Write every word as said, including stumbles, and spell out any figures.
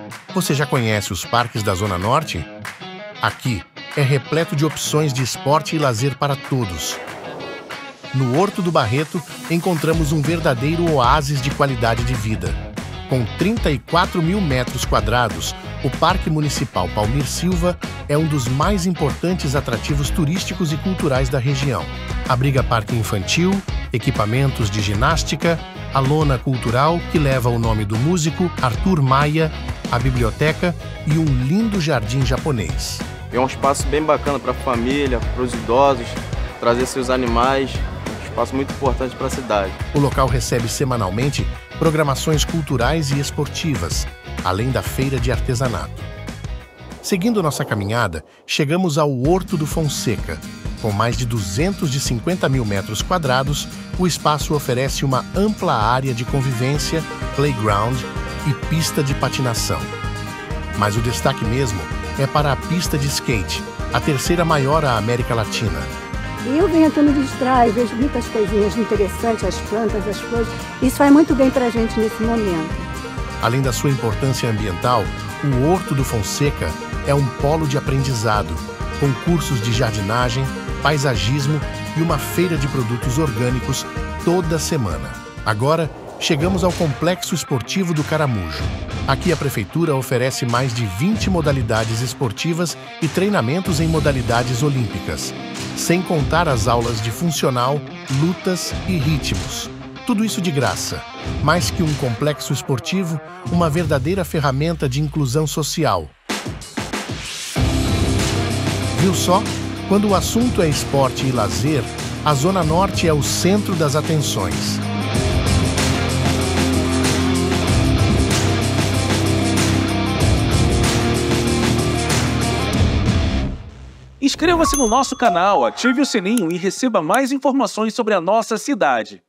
Você já conhece os parques da Zona Norte? Aqui é repleto de opções de esporte e lazer para todos. No Horto do Barreto, encontramos um verdadeiro oásis de qualidade de vida. Com trinta e quatro mil metros quadrados, o Parque Municipal Palmir Silva é um dos mais importantes atrativos turísticos e culturais da região. Abriga parque infantil, equipamentos de ginástica, a lona cultural que leva o nome do músico Arthur Maia, a biblioteca e um lindo jardim japonês. É um espaço bem bacana para a família, para os idosos, trazer seus animais, um espaço muito importante para a cidade. O local recebe semanalmente programações culturais e esportivas, além da feira de artesanato. Seguindo nossa caminhada, chegamos ao Horto do Fonseca. Com mais de duzentos e cinquenta mil metros quadrados, o espaço oferece uma ampla área de convivência, playground e pista de patinação. Mas o destaque mesmo é para a pista de skate, a terceira maior da América Latina. E eu venho aqui me distrair, vejo muitas coisinhas interessantes, as plantas, as flores. Isso faz muito bem para a gente nesse momento. Além da sua importância ambiental, o Horto do Fonseca é um polo de aprendizado, com cursos de jardinagem, paisagismo e uma feira de produtos orgânicos toda semana. Agora, chegamos ao Complexo Esportivo do Caramujo. Aqui a Prefeitura oferece mais de vinte modalidades esportivas e treinamentos em modalidades olímpicas, sem contar as aulas de funcional, lutas e ritmos. Tudo isso de graça. Mais que um complexo esportivo, uma verdadeira ferramenta de inclusão social. Viu só? Quando o assunto é esporte e lazer, a Zona Norte é o centro das atenções. Inscreva-se no nosso canal, ative o sininho e receba mais informações sobre a nossa cidade.